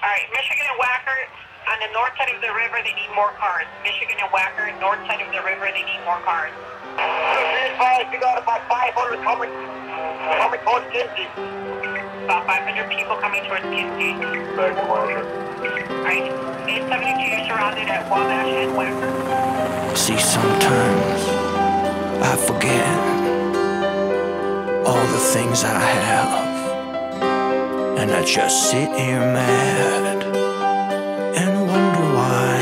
Alright, Michigan and Wacker, on the north side of the river, they need more cars. Michigan and Wacker, north side of the river, they need more cars. We got about 500 coming towards Kinsey. About 500 people coming towards Kinsey. Alright, 872 surrounded at Wabash and Wacker. See, sometimes I forget all the things I have, and I just sit here mad and wonder why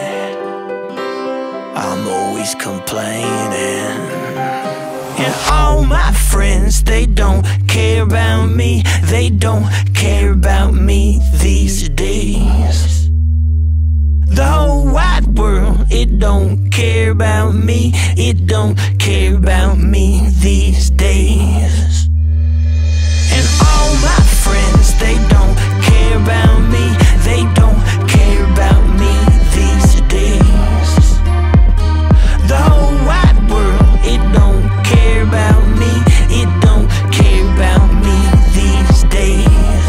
I'm always complaining. And all my friends, they don't care about me. They don't care about me these days. The whole wide world, it don't care about me. It don't care about me these days. And all my friends, they don't care about me. They don't care about me these days. The whole wide world, it don't care about me. It don't care about me these days.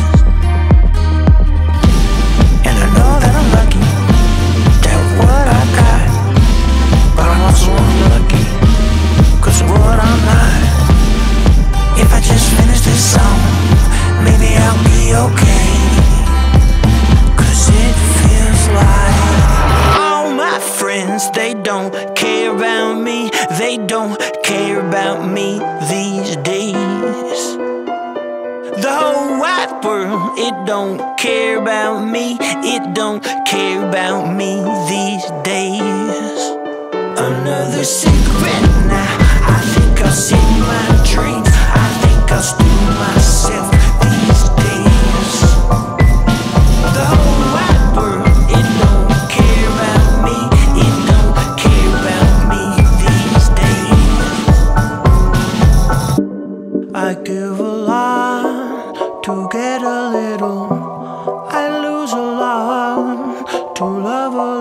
And I know that I'm lucky to have what I got, but I'm also unlucky 'cause of what I'm not. If I just finish this song, maybe I'll be okay, 'cause it feels like all my friends, they don't care about me. They don't care about me these days. The whole wide world, it don't care about me. It don't care about me these days. Another cigarette now, I think I'll see my dreams. I think I'll steal myself these days. The whole wide world, it don't care about me. It don't care about me these days. I give a lot to get a little. I lose a lot to love a